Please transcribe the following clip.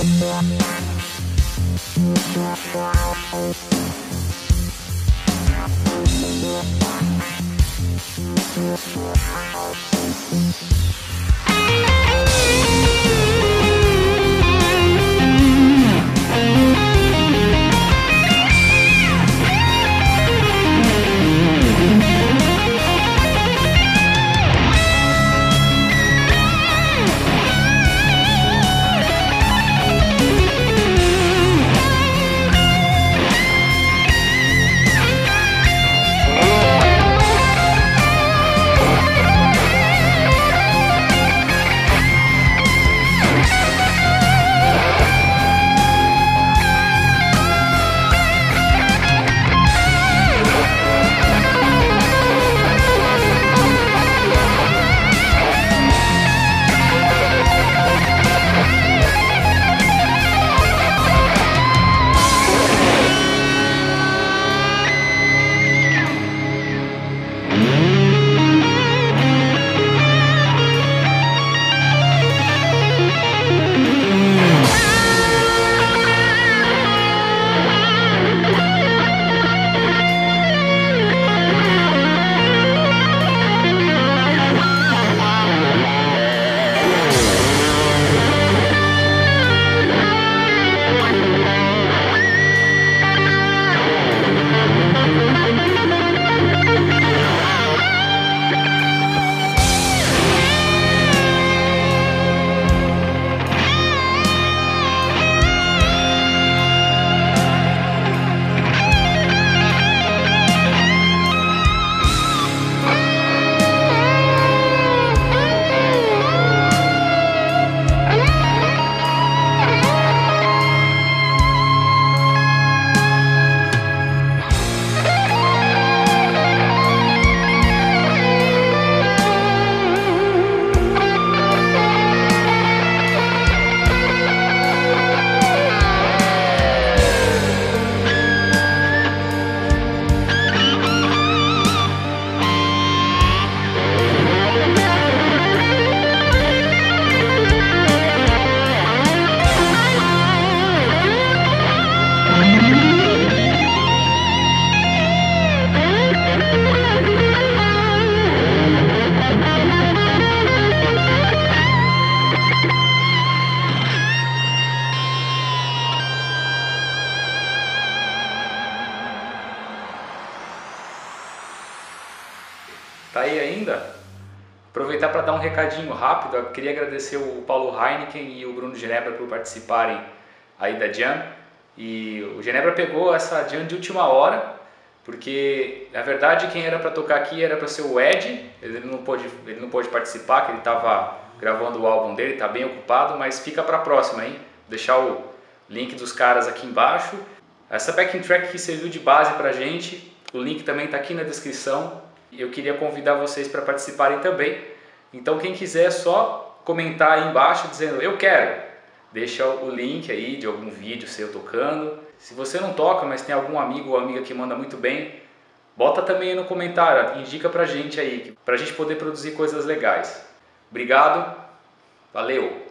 Tá aí ainda? Aproveitar para dar um recadinho rápido. Eu queria agradecer o Paulo Heineken e o Bruno Genebra por participarem aí da Jam. E o Genebra pegou essa Jam de última hora, porque na verdade quem era para tocar aqui era para ser o Ed. Ele não pôde participar, que ele estava gravando o álbum dele, está bem ocupado, mas fica para a próxima, hein? Vou deixar o link dos caras aqui embaixo. Essa backing track que serviu de base pra gente, o link também está aqui na descrição. Eu queria convidar vocês para participarem também. Então quem quiser é só comentar aí embaixo dizendo eu quero. Deixa o link aí de algum vídeo seu tocando. Se você não toca, mas tem algum amigo ou amiga que manda muito bem, bota também aí no comentário, indica pra gente aí, pra gente poder produzir coisas legais. Obrigado, valeu!